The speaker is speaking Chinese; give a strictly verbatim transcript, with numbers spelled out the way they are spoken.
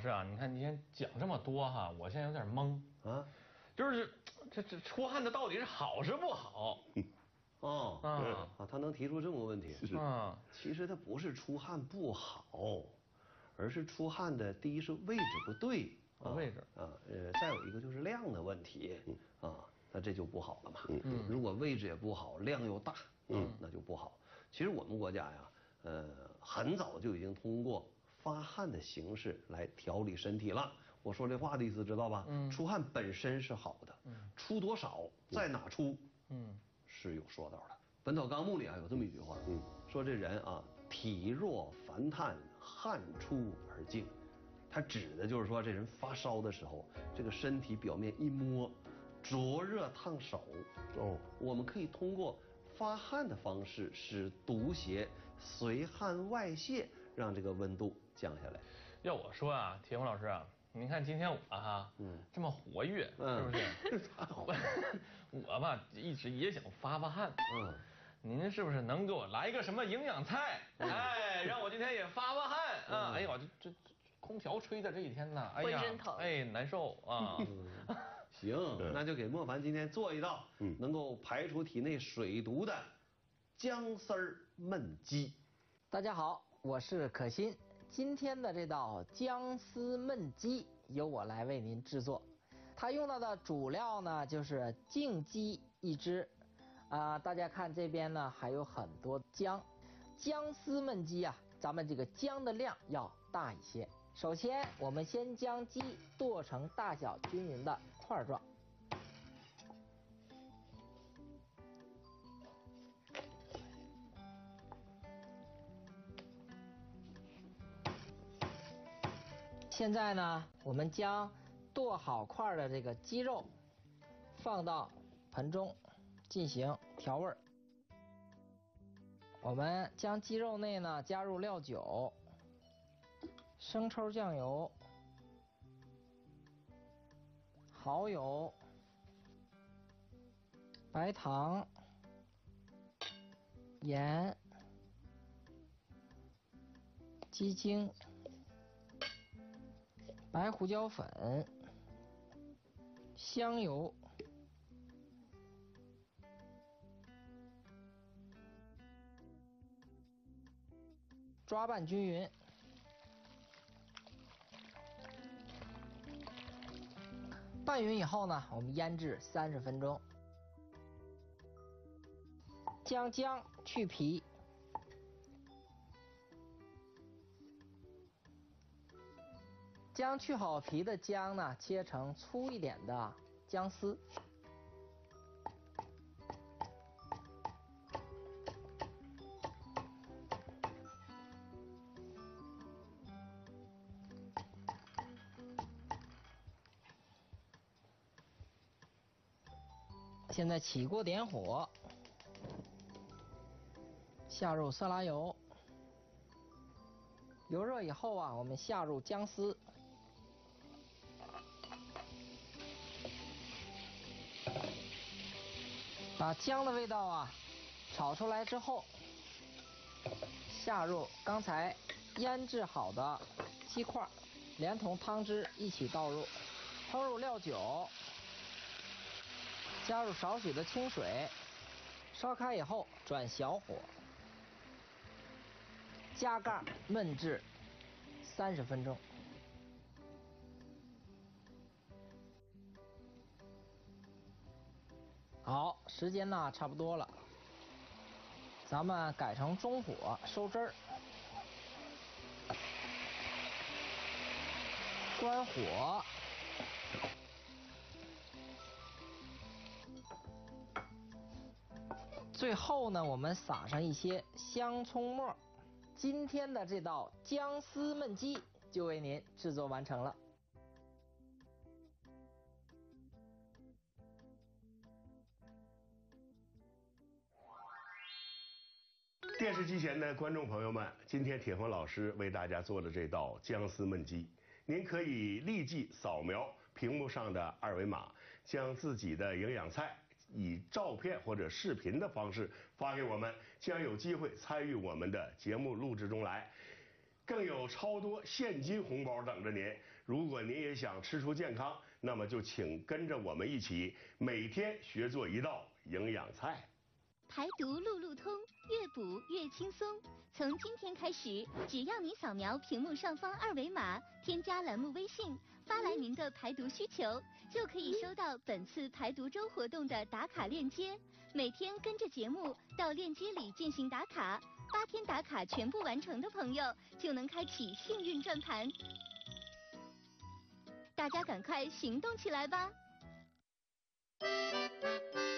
师啊，你看你先讲这么多哈，我现在有点懵啊，就是这这出汗的到底是好是不好？ 哦啊啊，他能提出这么个问题啊？ 其实他不是出汗不好，而是出汗的第一是位置不对啊，位置啊，呃，再有一个就是量的问题啊，那这就不好了嘛。嗯，如果位置也不好，量又大，嗯，那就不好。其实我们国家呀，呃，很早就已经通过发汗的形式来调理身体了。我说这话的意思知道吧？嗯，出汗本身是好的，嗯，出多少，在哪出，嗯。是有说道的，《本草纲目》里还有这么一句话，嗯，说这人啊，体若烦炭，汗出而静，他指的就是说这人发烧的时候，这个身体表面一摸，灼热烫手，哦，我们可以通过发汗的方式，使毒邪随汗外泄，让这个温度降下来。 要我说啊，铁红老师啊。您看今天我哈，嗯，这么活跃，是不是？我吧一直也想发发汗，嗯，您是不是能给我来一个什么营养菜？哎，让我今天也发发汗啊！哎呦，这这空调吹的这几天呢，哎呀，哎难受啊。 行，那就给莫凡今天做一道，嗯，能够排除体内水毒的姜丝儿焖鸡。 大家好，我是可心。今天的这道姜丝焖鸡由我来为您制作，它用到的主料呢就是净鸡一只，啊、呃，大家看这边呢还有很多姜。姜丝焖鸡啊，咱们这个姜的量要大一些。首先，我们先将鸡剁成大小均匀的块状。现在呢，我们将剁好块的这个鸡肉放到盆中进行调味。我们将鸡肉内呢加入料酒、生抽酱油、蚝油、白糖、盐、鸡精、白胡椒粉、香油、抓拌均匀。拌匀以后呢，我们腌制三十分钟。将姜去皮，将去好皮的姜呢切成粗一点的姜丝。现在起锅点火，下入色拉油，油热以后啊，我们下入姜丝，把姜的味道啊炒出来之后，下入刚才腌制好的鸡块，连同汤汁一起倒入，烹入料酒，加入少许的清水，烧开以后转小火，加盖焖制三十分钟。好，时间呢差不多了，咱们改成中火收汁儿，关火。最后呢，我们撒上一些香葱末，今天的这道姜丝焖鸡就为您制作完成了。 电视机前的观众朋友们，今天铁峰老师为大家做了这道姜丝焖鸡，您可以立即扫描屏幕上的二维码，将自己的营养菜以照片或者视频的方式发给我们，将有机会参与我们的节目录制中来。 更有超多现金红包等着您。如果您也想吃出健康，那么就请跟着我们一起每天学做一道营养菜。 排毒路路通，越补越轻松。从今天开始，只要你扫描屏幕上方二维码，添加栏目微信，发来您的排毒需求，就可以收到本次排毒周活动的打卡链接。每天跟着节目到链接里进行打卡，八天打卡全部完成的朋友就能开启幸运转盘。大家赶快行动起来吧！